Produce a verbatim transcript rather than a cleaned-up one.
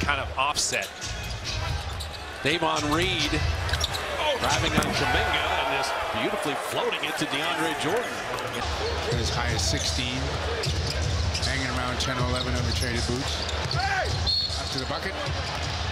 kind of offset. Davon Reed driving on Kuminga and just beautifully floating it to DeAndre Jordan. As high as sixteen. Hanging around ten or eleven on the traded boots. Up to the bucket.